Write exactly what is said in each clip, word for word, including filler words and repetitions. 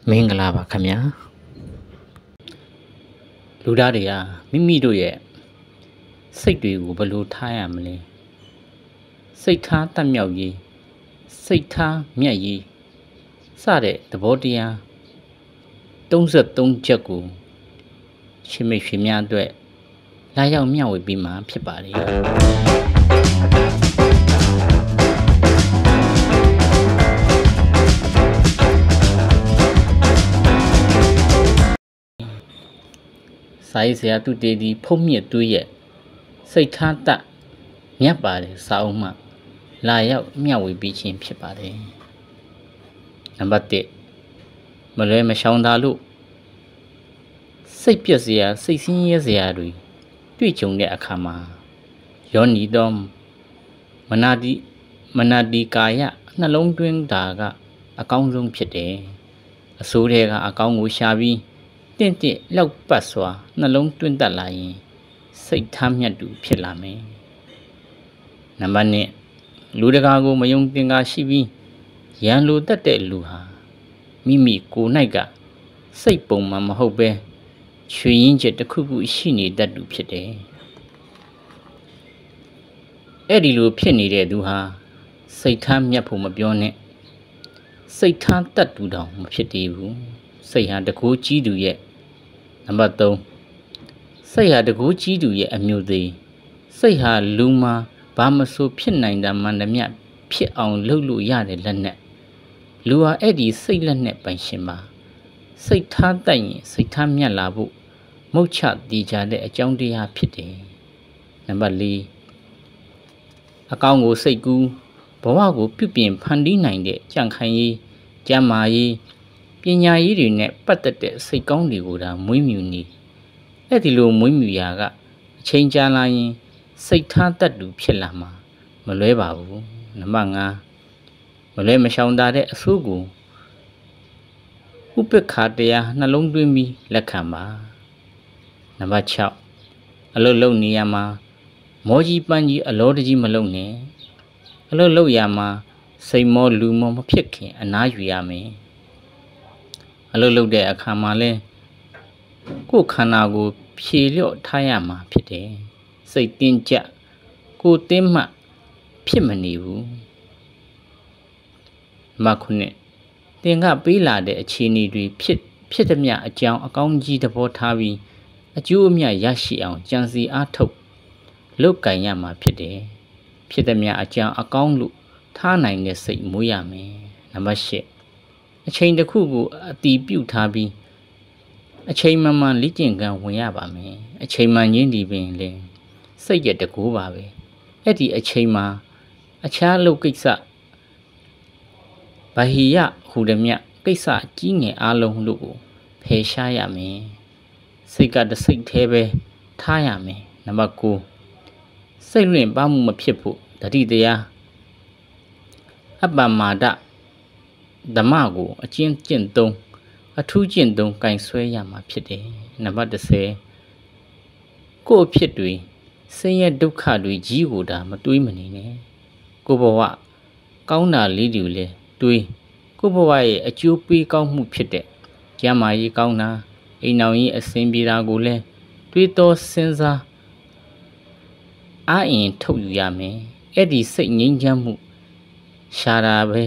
မင်္ဂလာပါခင်ဗျာလူသားတွေကမိမိတို့ရဲ့စိတ်တွေကိုဘယ်လိုထားရမလဲစိတ်ထားတတ်မြောက်ရေးစိတ်ထားမြတ်ရေးစတဲ့သဘောတရားသုံးဆယ်သုံးချက်ကိုရှင်မိတ်ရှင်များအတွက်လာရောက်မျှဝေပေးမှာဖြစ်ပါတယ်စာရေးဆရာသူတေဒီဖုံးမြင့်သွေးရဲ့စိတ်ထားတတ်မြတ်ပါတယ်စာအုပ်မှလာရောက်မျှဝေပေးခြင်းဖြစ်ပါတယ်နံပါတ်တစ်မလွဲမရှောင်သာလို့စိတ်ပြည့်စရာစိတ်ဆင်းရဲစရာတွေတွေ့ကြုံတဲ့အခါမှာယောနီတော်မနာတိမနာတိကာယနှလုံးသွင်းတာကအကောင်းဆုံးဖြစ်တယ်အစိုးရကအကောင်းကိုရှာပြီးတင့်တင့်လောက်ပတ်စွာနှလုံးသွင်းတတ်လာရင်စိတ်ထားမြတ်တူဖြစ်လာမယ်နံပါတ်နှစ်လူတကာကိုမယုံသင်္ကာရှိပြီးရန်လိုတတ်တဲ့လူဟာမိမိကိုယ်၌ကစိတ်ပုံမှန်မဟုတ်ပဲချွေရင်းချက်တစ်ခုခုရှိနေတတ်သူဖြစ်တယ်အဲ့ဒီလိုဖြစ်နေတဲ့သူဟာစိတ်ထားမြတ်ဖို့မပြောနဲ့စိတ်ထားတတ်သူတောင်မဖြစ်သေးဘူးစိတ်ဟာတကူကြီးသူရဲ့နံပါတ်သုံးစိတ်ဟာတကူကြီးသူရဲ့အမျိုးသေးစိတ်ဟာလူမှာဘာမဆိုဖြစ်နိုင်တာမှန်သမျှဖြစ်အောင်လုပ်လို့ရတဲ့လက်နဲ့လူဟာအဲ့ဒီစိတ်လက်နဲ့ပိုင်ရှင်ပါစိတ်ထားတတ်ရင်စိတ်ထားမြတ်လာဖို့မုတ်ချတည်ကြတဲ့အကြောင်းတရားဖြစ်တယ်နံပါတ်လေးအကောင်းကိုစိတ်ကူးဘဝကိုပြုပြင်ဖန်တီးနိုင်တဲ့ကြံ့ခိုင်ရေးကျမ်းမာရေးပညာရေးတွေနဲ့ပတ်သက်တဲ့စိတ်ကောင်းတွေကိုဒါမွေးမြူနေအဲ့ဒီလိုမွေးမြူရာကအချိန်ကြာလာရင်စိတ်ထားတတ်သူဖြစ်လာမှာမလွဲပါဘူးနံပါတ်ငါမလွဲမရှောင်သာတဲ့အဆိုးကိုဥပ္ပခါတရားနှလုံးသွင်းပြီးလက်ခံပါနံပါတ်ခြောက်အလုတ်လုံနေရမှာမောကြီးပန်းကြီးအလောတကြီးမလုံနဲ့အလုတ်လုံရမှာစိတ်မောလူမောမဖြစ်ခင်အနားယူရမယ်အလုတ်လုံတဲ့အခါမှာလဲကိုယ်ခန္ဓာကိုဖြေလျော့ထားရမှာဖြစ်တယ်စိတ်တင်းကြကိုယ်တင်းမှဖြစ်မနေဘူးမခုနဲ့တင်ကပေးလာတဲ့အခြေအနေတွေဖြစ်ဖြစ်သည်မြအကြောင်းအကောင်းကြီးသဘောထားပြီးအကျိုးအမြတ်ရရှိအောင်ကြံစီအားထုတ်လုပ်ကင်ရမှာဖြစ်တယ်ဖြစ်သည်မြအကြောင်းအကောင်းလို့ထားနိုင်တဲ့စိတ်မွေးရမယ်နံပါတ်ရှစ်အချိန်တစ်ခုကိုအတီးပြုတ်ထားပြီးအချိန်မှန်မှန်လေ့ကျင့်ခန်းဝင်ရပါမယ်အချိန်မှန်ရင်းဒီပင်လေစိတ်ရတကူပါပဲအဲ့ဒီအချိန်မှာအခြားလုပ်ကိစ္စဗဟိယဟူသည်မြကိစ္စကြီးငယ်အားလုံးလို့ကိုဖယ်ရှားရမယ်စိတ်ကတစိတ်သေးပဲထားရမယ်နံပါတ်ကိုစိတ်လွင့်ပါမှုမဖြစ်ဖို့တတိတရားအပ္ပမာဒဓမ္မကိုအကျဉ်းကျင့်သုံးအထူးကျင့်သုံးကင်ဆွဲရမှာဖြစ်တယ်နံပါတ်တစ်ဆယ်ကိုယ့်အဖြစ်တွေဆင်းရဲဒုက္ခတွေကြီးကိုဒါမတွေးမနေနဲ့ကိုယ့်ဘဝကောင်းတာလေးတွေလည်းတွေးကိုယ့်ဘဝရဲ့အကျိုးပေးကောင်းမှုဖြစ်တဲ့ကျမ်းမာရေးကောင်းတာအိမ်အောင်ရေးအဆင်ပြေတာကိုလည်းတွေးတောစဉ်းစားအားအင်ထုတ်ယူရမယ်အဲ့ဒီစိတ်ငြိမ်းချမ်းမှုရှာတာပဲ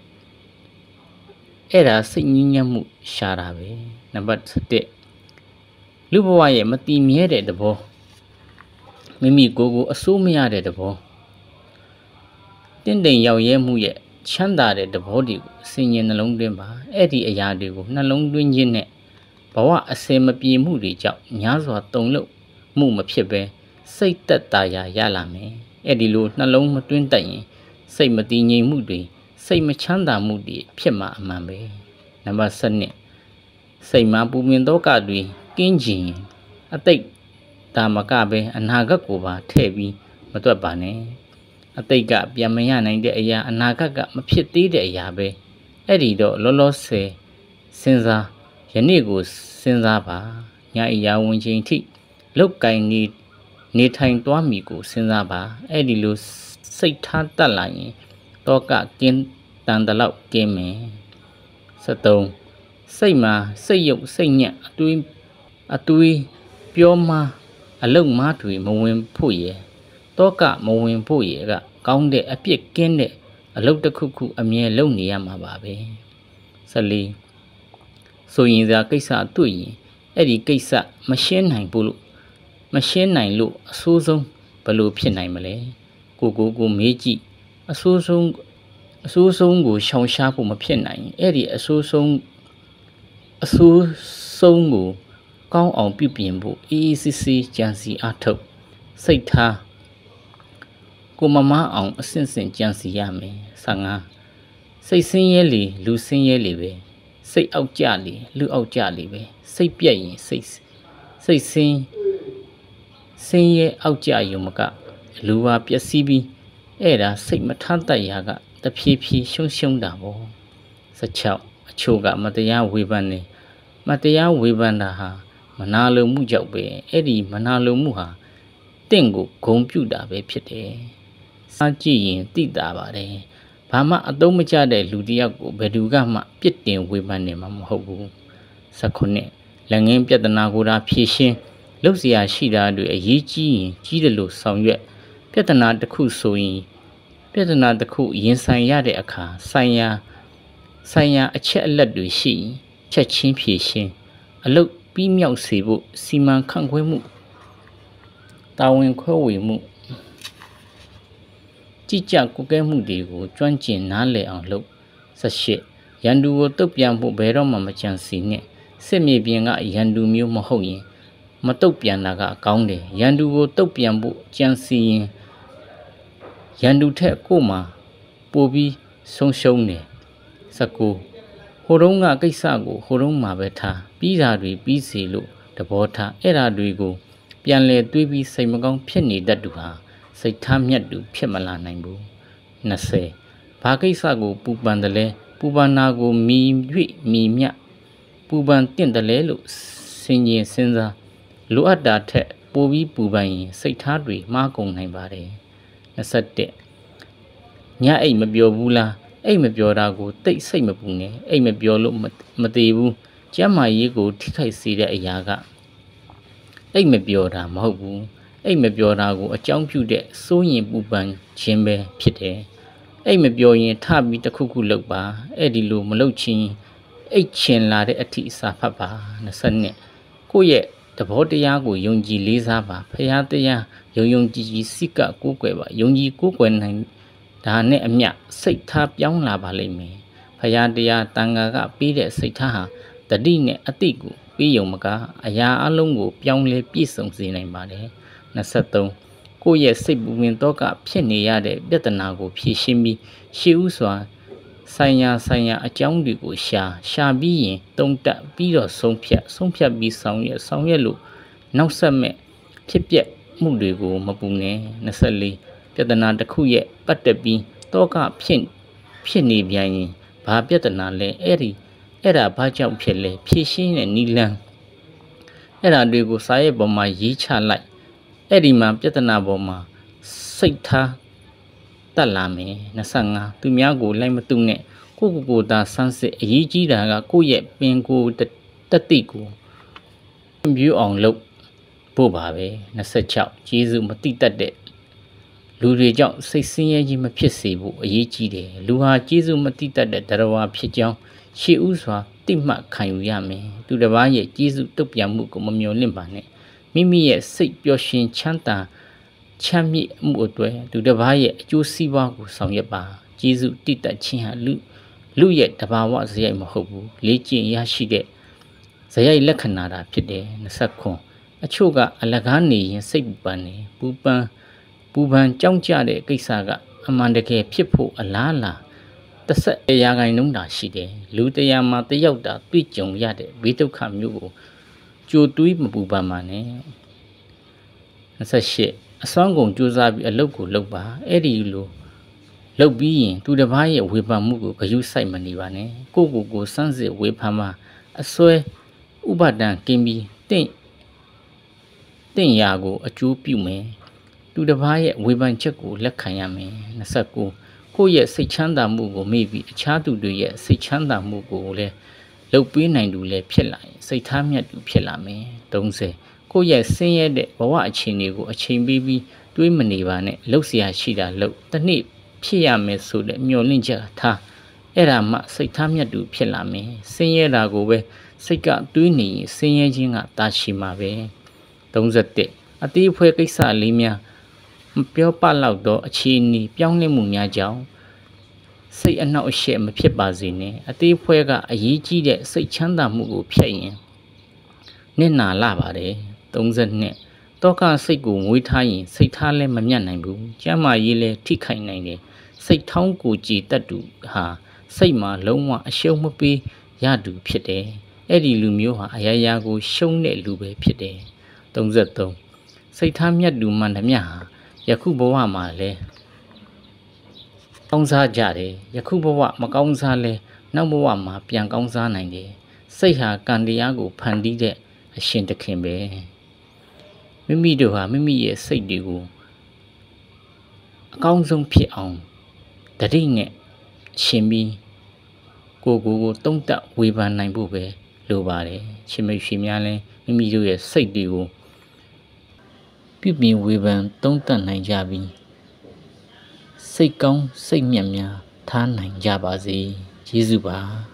အဲ့ဒါစိတ်ငြိမ်းချမ်းမှုရှာတာပဲနံပါတ်တစ်လူဘဝရဲ့မတည်မြဲတဲ့သဘောမိမိကိုယ်ကိုအစိုးမရတဲ့သဘောတင့်တယ်ရောက်ရဲမှုရဲ့ချမ်းသာတဲ့သဘောတွေကိုအစဉ်ရင်နှလုံးသွင်းပါအဲ့ဒီအရာတွေကိုနှလုံးသွင်းခြင်းနဲ့ဘဝအစင်မပြေမှုတွေကြောင့်များစွာတုန်လှုပ်မှုမဖြစ်ပဲစိတ်သက်သာရာရလာမယ်အဲ့ဒီလိုနှလုံးမသွင်းတတ်ရင်စိတ်မတည်ငြိမ်မှုတွေစိတ်မချမ်းသာမှုတွေဖြစ်မှာအမှန်ပဲနံပါတ်ဆယ်နှစ်စိတ်မှာပူမြင်သောကတွေကင်းကျင်ရင်အတိတ်ဒါမကပဲအနာဂတ်ကိုပါထည့်ပြီးမတွက်ပါနဲ့အတိတ်ကပြန်မရနိုင်တဲ့အရာအနာဂတ်ကမဖြစ်သေးတဲ့အရာပဲအဲ့ဒီတော့လောလောဆယ်စဉ်းစားယနေ့ကိုစဉ်းစားပါညအရာဝင်ချိန်ထိလောက်ကင်နေနေထိုင်သွားမိကိုစဉ်းစားပါအဲ့ဒီလိုစိတ်ထားတတ်လာရင်တော့ကကင်းတန်တလောက်ကင်းမယ် 73 စိတ်မှာစိတ်ယုတ်စိတ်ညက်အတွေးအတွေးပြောမှာအလုံးမားတွေမဝင်ဖို့ရတောကမဝင်ဖို့ရကကောင်းတဲ့အပြစ်ကင်းတဲ့အလုပ်တစ်ခုခုအမြဲလုပ်နေရမှာပါပဲဆက်လေးဆိုရင်သာကိစ္စတွေ့ရင်အဲ့ဒီကိစ္စမရှင်းနိုင်ဘူးလို့မရှင်းနိုင်လို့အဆိုးဆုံးဘယ်လိုဖြစ်နိုင်မလဲကိုကိုကိုမေးကြည့်အဆိုးဆုံးအဆိုးဆုံးကိုရှောင်ရှားဖို့မဖြစ်နိုင်အဲ့ဒီအဆိုးဆုံးအဆိုးဆုံးကိုကောင်းအောင်ပြုပြင်ဖို့အေးအေးဆေးဆေးကြံစီအားထုတ်စိတ်ထားကိုမမအောင်အစဉ်စဉ်ကြံစီရမယ်ဆယ်ငါစိတ်ဆင်းရဲလေလူဆင်းရဲလေပဲစိတ်အောက်ကြလေလူအောက်ကြလေပဲစိတ်ပြက်ရင်စိတ်စိတ်ဆင်းဆင်းရဲအောက်ကြရုံမကလူဟာပျက်စီးပြီးအဲ့ဒါစိတ်မထတတ်ရာကတဖြည်းဖြည်းရှုံးရှုံးတာပေါ့ဆက်ချောက်အချို့ကမတရားဝေဖန်နေမတရားဝေဖန်တာဟာမနာလိုမှုကြောင့်ပဲအဲ့ဒီမနာလိုမှုဟာတင့်ကိုဂုံပြုတာပဲဖြစ်တယ်စားကြည့်ရင်သိတာပါတယ်ဘာမှအသုံးမကျတဲ့လူတစ်ယောက်ကိုဘယ်သူကမှပြစ်တင်ဝေဖန်နေမှာမဟုတ်ဘူးဆက်ခုနှစ်လက်ငင်းပြဿနာကိုသာဖြေရှင်းလုပ်เสียရှိတာတွေအရေးကြီးရင်ကြီးတယ်လို့ဆောင်ရွက်ပြဿနာတစ်ခုဆိုရင်ပြဿနာတစ်ခုရင်ဆိုင်ရတဲ့အခါဆိုင်ရာဆိုင်ရာအချက်အလက်တွေရှိချက်ချင်းဖြေရှင်းအလုပ်ပြီးမြောက်စေဖို့စီမံခန့်ခွဲမှုတာဝန်ခွဲဝေမှုကြည်ကြကုကဲမှုတွေကိုကျွမ်းကျင်နားလည်အောင်လုပ်ဆက်ရှိရန်သူကိုတုတ်ပြန်ဖို့ဘယ်တော့မှမကြံစီနဲ့စစ်မြေပြင်ကရန်သူမျိုးမဟုတ်ရင်မတုတ်ပြန်တာကအကောင်းတယ်ရန်သူကိုတုတ်ပြန်ဖို့ကြံစီရင်ရန်သူထက်ကိုမှပိုပြီးဆုံးရှုံးတယ်စကူဟိုတုန်းကကိစ္စကိုဟိုတုန်းမှာပဲထားပြီးတာတွေပြီးစီလို့တဘောထားအဲ့ဒါတွေကိုပြန်လဲတွေးပြီးစိတ်မကောင်းဖြစ်နေတတ်သူဟာစိတ်ထားမြတ်သူဖြစ်မလာနိုင်ဘူးနှစ်ဆယ်ဘာကိစ္စကိုပူပန်တယ်လဲပူပန်နာကိုမီ၍မီမြပူပန်တင့်တယ်လဲလို့စင်ရင်စဉ်းစားလိုအပ်တာထက်ပိုပြီးပူပန်ရင်စိတ်ထားတွေမှားကုန်နိုင်ပါတယ်နှစ်ဆယ့်တစ်ညအိတ်မပြောဘူးလားအိတ်မပြောတာကိုတိတ်စိတ်မပူနဲ့အိတ်မပြောလို့မသေးဘူးကျမ်းမာရေးကိုထိခိုက်စေတဲ့အရာကအိတ်မပြောတာမဟုတ်ဘူးအိတ်မပြောတာကိုအကြောင်းပြုတဲ့စိုးရင်ပူပန်ခြင်းပဲဖြစ်တယ်အိတ်မပြောရင်ထပြီးတစ်ခုခုလုပ်ပါအဲ့ဒီလိုမလုပ်ချင်းအိတ်ချင်လာတဲ့အထိစာဖတ်ပါနှစ်ဆယ့်နှစ်ကိုယ့်ရဲ့တဘောတရားကိုယုံကြည်လေးစားပါဖရာတရားယုံယုံကြည်ကြည်စိတ်ကကိုးကွယ်ပါယုံကြည်ကိုးကွယ်နိုင်ဒါနဲ့အမျှစိတ်ထားပြောင်းလာပါလိမ့်မယ်ဖရာတရားတန်ခါကပေးတဲ့စိတ်ထားဟာတတိနဲ့အတိကိုပေးယုံမကအရာအလုံးကိုပြောင်းလဲပြည့်စုံစေနိုင်ပါတယ်နှစ်ဆယ့်သုံးကိုယ့်ရဲ့စိတ်ပူပင်တော့ကဖြစ်နေရတဲ့ပြဿနာကိုဖြေရှင်းပြီးရှေ့ဥစွာဆိုင်ရာဆိုင်ရာအကြောင်းတွေကိုရှာရှာပြီးရင်တုံးတက်ပြီးတော့ဆုံးဖြတ်ဆုံးဖြတ်ပြီးဆောင်ရွက်ဆောင်ရွက်လို့နောက်ဆက်မဲ့ဖြစ်ပျက်မှုတွေကိုမပူနဲ့နှစ်ဆယ့်လေးပြဿနာတစ်ခုရဲ့ပတ်သက်ပြီးတော့ကဖြစ်ဖြစ်နေပြန်ရင်ဘာပြဿနာလဲအဲ့ဒီအဲ့ဒါဘာကြောင့်ဖြစ်လဲဖြေရှင်းတဲ့နီလန်းအဲ့ဒါတွေကိုစာရဲ့ပေါ်မှာရေးချလိုက်အဲ့ဒီမှာပြဿနာပေါ်မှာစိတ်ထားတက်လာမယ်နှစ်ဆယ့်ငါသူများကိုလိုက်မတုနဲ့ကိုကိုကိုသာဆန်းစစ်အရေးကြီးတာကကိုယ့်ရဲ့ပင်ကိုတတိကိုပြူအောင်လုပ်ဖို့ပါပဲနှစ်ဆယ့်ခြောက်ကျေးဇူးမတိတတ်တဲ့လူတွေကြောင့်စိတ်ဆင်းရဲခြင်းမဖြစ်စေဖို့အရေးကြီးတယ်လူဟာကျေးဇူးမတိတတ်တဲ့တရားဝါဖြစ်ကြောင်းရှေ့ဥစွာတိမှတ်ခံယူရမယ်သူတစ်ပါးရဲ့ကျေးဇူးတုတ်ပြန်မှုကိုမမျှော်လင့်ပါနဲ့မိမိရဲ့စိတ်ပျော်ရွှင်ချမ်းသာချမ်းမြေ့မှုအတွက်သူတစ်ပါးရဲ့အကျိုးစီးပွားကိုဆောင်ရွက်ပါကျေးဇူးတိတတ်ခြင်းဟာလူလူရဲ့တဘာဝဇယိုက်မဟုတ်ဘူးလေ့ကျင့်ရရှိတဲ့ဇယိုက်လက္ခဏာတာဖြစ်တယ်နှစ်ဆယ့်ခုအချို့ကအလကားနေရင်စိတ်ပူပန်နေပူပန်ပူပန်ကြောက်ကြတဲ့ကိစ္စကအမှန်တကယ်ဖြစ်ဖို့အလားလားတစ်ဆက်ရာခိုင်နှုန်းတာရှိတယ်လူတရားမှာတယောက်တာတွေ့ကြုံရတဲ့ဘေးဒုက္ခမျိုးကိုကြိုတွေးမပူပန်ပါနဲ့နှစ်ဆယ့်ရှစ်အစွမ်းကုန်ကြိုးစားပြီးအလုပ်ကိုလုပ်ပါအဲ့ဒီလိုလုပ်ပြီးရင်သူတစ်ပါးရဲ့ဝေဖန်မှုကိုဂရုစိုက်မနေပါနဲ့ကိုကိုကိုစမ်းစစ်ဝေဖန်မှာအစွဲဥပါဒံကင်းပြီးတင့်တင့်ရာကိုအကျိုးပြုမယ်သူတစ်ပါးရဲ့ဝေဖန်ချက်ကိုလက်ခံရမယ်နှစ်ဆယ့်ကိုကိုယ့်ရဲ့စိတ်ချမ်းသာမှုကိုမေ့ပြီးအခြားသူတွေရဲ့စိတ်ချမ်းသာမှုကိုလည်းလုတ်ပေးနိုင်သူလည်းဖြစ်လာရင်စိတ်ထားမြတ်သူဖြစ်လာမယ်သုံးဆယ်ကိုယ့်ရဲ့ဆင်းရဲတဲ့ဘဝအခြေအနေကိုအချိန်ပေးပြီးတွေးမနေပါနဲ့လှုပ်เสียရှိတာလှုပ်တစ်နေ့ဖြစ်ရမယ်ဆိုတဲ့မျှော်လင့်ချက်ထားအဲ့ဒါမှစိတ်ထားမြတ်သူဖြစ်လာမယ်ဆင်းရဲတာကိုပဲစိတ်ကတွေးနေရင်ဆင်းရဲခြင်းကတာရှိမှာပဲသုံးဆယ်တစ်အသေးအဖွဲကိစ္စလေးများမပြောပလောက်တော့အခြေအနေပြောင်းလဲမှုများကြောင့်စိတ်အနှောက်အယှက်မဖြစ်ပါစေနဲ့အသေးဖွဲကအရေးကြီးတဲ့စိတ်ချမ်းသာမှုကိုဖျက်ရင်နစ်နာလာပါတယ်သုံးဆယ်နှစ်တောကစိတ်ကိုငွေထားရင်စိတ်ထားလည်းမမြတ်နိုင်ဘူးကျမ်းမာရေးလည်းထိခိုက်နိုင်တယ်စိတ်ထောင်းကိုကြည်တတ်သူဟာစိတ်မှာလုံးဝအရှုံးမပေးရသူဖြစ်တယ်အဲ့ဒီလူမျိုးဟာအရာရာကိုရှုံးတဲ့လူပဲဖြစ်တယ်သုံးဆယ်သုံးစိတ်ထားမြတ်သူမှန်သမျှဟာယခုဘဝမှာလည်းကောင်းစားကြတယ်ယခုဘဝမကောင်းစားလဲနောက်ဘဝမှာပြန်ကောင်းစားနိုင်တယ်စိတ်ဟာကံတရားကိုဖန်တီးတဲ့အရှင်သခင်ပဲမိမိတို့ဟာမိမိရဲ့စိတ်တွေကိုအကောင်းဆုံးဖြစ်အောင်တတိနဲ့ရှင်ပြီးကိုကိုကိုတုံးတက်ဝေဖန်နိုင်ဖို့ပဲလိုပါတယ်ရှင်မိတ်ရှင်များလည်းမိမိတို့ရဲ့စိတ်တွေကိုပြုပြင်ဝေဖန်တုံးတက်နိုင်ကြပြီးစိတ်ကောင်းစိတ်မြတ်များထားနိုင်ကြပါစေယေရှုပါ